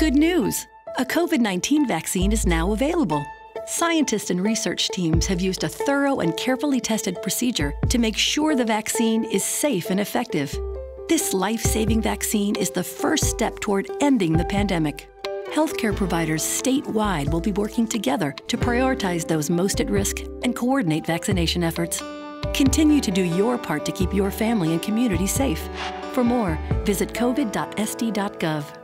Good news! A COVID-19 vaccine is now available. Scientists and research teams have used a thorough and carefully tested procedure to make sure the vaccine is safe and effective. This life-saving vaccine is the first step toward ending the pandemic. Healthcare providers statewide will be working together to prioritize those most at risk and coordinate vaccination efforts. Continue to do your part to keep your family and community safe. For more, visit covid.sd.gov.